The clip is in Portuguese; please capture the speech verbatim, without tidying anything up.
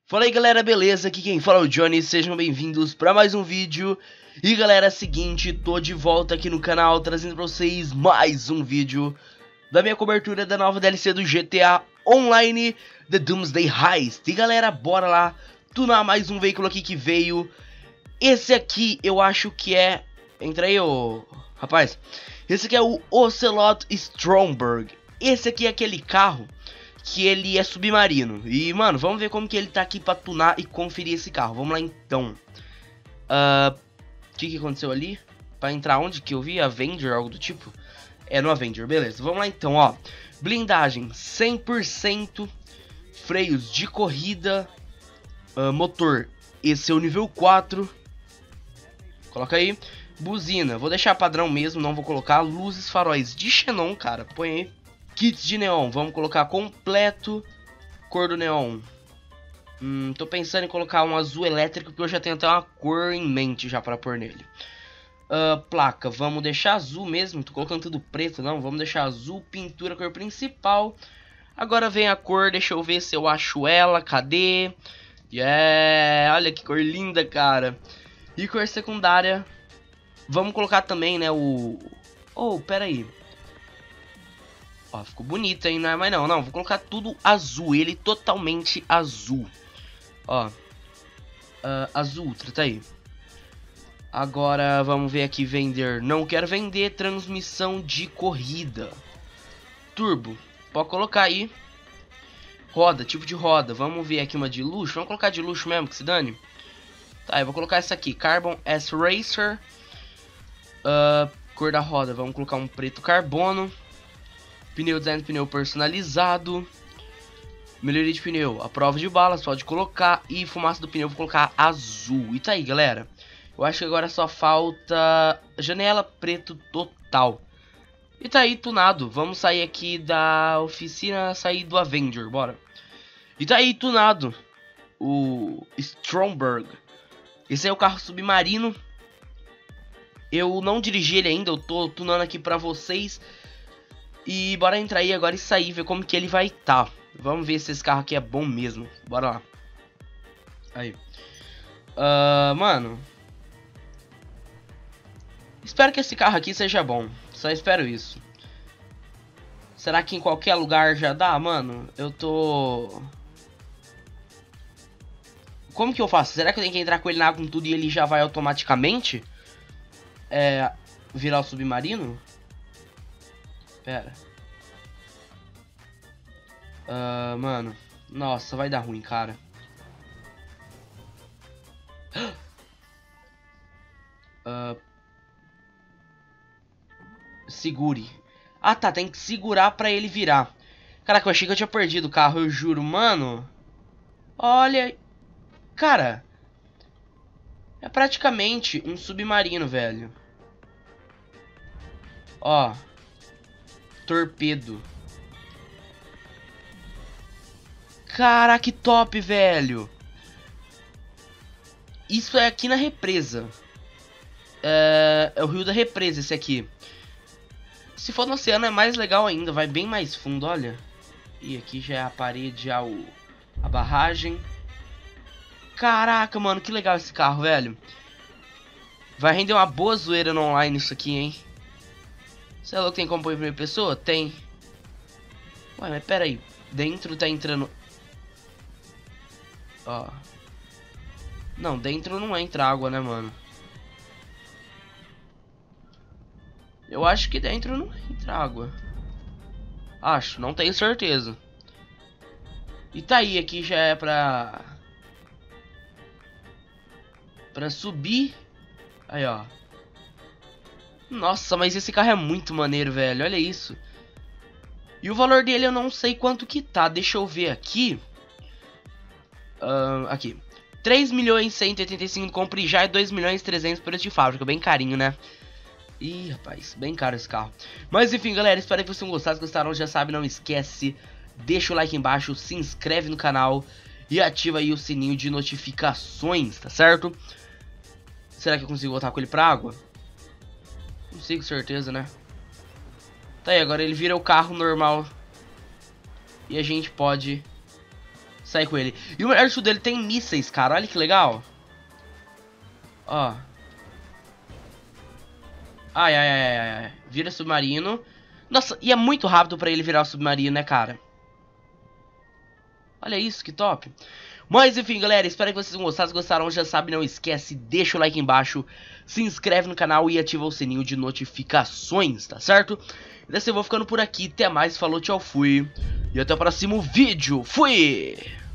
Fala aí galera, beleza? Aqui quem fala é o Johnny, sejam bem-vindos para mais um vídeo. E galera, é o seguinte, tô de volta aqui no canal trazendo pra vocês mais um vídeo da minha cobertura da nova D L C do G T A Online, The Doomsday Heist. E galera, bora lá tunar mais um veículo aqui que veio. Esse aqui eu acho que é... Entra aí, ô... rapaz. Esse aqui é o Ocelot Stromberg. Esse aqui é aquele carro que ele é submarino. E, mano, vamos ver como que ele tá aqui pra tunar e conferir esse carro. Vamos lá, então. O uh, que que aconteceu ali? Pra entrar onde que eu vi? Avenger, algo do tipo? É, no Avenger, beleza. Vamos lá, então, ó. Blindagem cem por cento. Freios de corrida. Uh, motor. Esse é o nível quatro. Coloca aí. Buzina. Vou deixar padrão mesmo, não vou colocar. Luzes, faróis de xenon, cara. Põe aí. Kits de neon, vamos colocar completo. Cor do neon. Hum, tô pensando em colocar um azul elétrico, porque eu já tenho até uma cor em mente já para pôr nele. Uh, placa, vamos deixar azul mesmo. Tô colocando tudo preto, não. Vamos deixar azul, pintura, cor principal. Agora vem a cor, deixa eu ver se eu acho ela. Cadê? Yeah, olha que cor linda, cara. E cor secundária. Vamos colocar também, né, o... Oh, pera aí. Ó, ficou bonito, hein? Não é mais não, não. Vou colocar tudo azul. Ele totalmente azul. Ó. Uh, azul Ultra, tá aí. Agora, vamos ver aqui, vender. Não quero vender. Transmissão de corrida. Turbo. Pode colocar aí. Roda, tipo de roda. Vamos ver aqui uma de luxo. Vamos colocar de luxo mesmo, que se dane. Tá, eu vou colocar essa aqui. Carbon S Racer. Uh, cor da roda. Vamos colocar um preto carbono. Pneu design, pneu personalizado. Melhoria de pneu, a prova de balas, pode colocar. E fumaça do pneu, vou colocar azul. E tá aí, galera. Eu acho que agora só falta janela preto total. E tá aí, tunado. Vamos sair aqui da oficina, sair do Avenger, bora. E tá aí, tunado. O Stromberg. Esse é o carro submarino. Eu não dirigi ele ainda, eu tô tunando aqui pra vocês. E bora entrar aí agora e sair, ver como que ele vai estar. Tá. Vamos ver se esse carro aqui é bom mesmo. Bora lá. Aí. Uh, mano. Espero que esse carro aqui seja bom. Só espero isso. Será que em qualquer lugar já dá? Mano, eu tô... Como que eu faço? Será que eu tenho que entrar com ele na água com tudo e ele já vai automaticamente? É... Virar o submarino? Pera. Uh, mano. Nossa, vai dar ruim, cara. Uh, segure. Ah, tá. Tem que segurar pra ele virar. Caraca, eu achei que eu tinha perdido o carro, eu juro. Mano. Olha. Cara. É praticamente um submarino, velho. Ó. Torpedo. Caraca, que top, velho. Isso é aqui na represa. É, é o rio da represa esse aqui. Se for no oceano é mais legal ainda. Vai bem mais fundo, olha. E aqui já é a parede, já o, a barragem. Caraca, mano, que legal esse carro, velho. Vai render uma boa zoeira no online isso aqui, hein. Você é louco, tem como pôr em primeira pessoa? Tem. Ué, mas pera aí. Dentro tá entrando... Ó. Não, dentro não entra água, né, mano? Eu acho que dentro não entra água. Acho, não tenho certeza. E tá aí, aqui já é pra... Pra subir. Aí, ó. Nossa, mas esse carro é muito maneiro, velho. Olha isso. E o valor dele eu não sei quanto que tá. Deixa eu ver aqui. Uh, aqui. três milhões cento e oitenta e cinco compre já e dois milhões e trezentos preço de fábrica. Bem carinho, né? Ih, rapaz. Bem caro esse carro. Mas enfim, galera. Espero que vocês tenham gostado. Se gostaram, já sabe, não esquece. Deixa o like embaixo. Se inscreve no canal. E ativa aí o sininho de notificações, tá certo? Será que eu consigo voltar com ele pra água? Consigo, certeza, né? Tá aí, agora ele vira o carro normal. E a gente pode sair com ele. E o melhor de tudo, ele tem mísseis, cara. Olha que legal. Ó. Ai, ai, ai, ai, ai. Vira submarino. Nossa, e é muito rápido pra ele virar o submarino, né, cara? Olha isso, que top. Mas enfim, galera, espero que vocês tenham gostado. Se gostaram, já sabe, não esquece, deixa o like embaixo, se inscreve no canal e ativa o sininho de notificações, tá certo? E dessa eu vou ficando por aqui, até mais, falou, tchau, fui. E até o próximo vídeo, fui!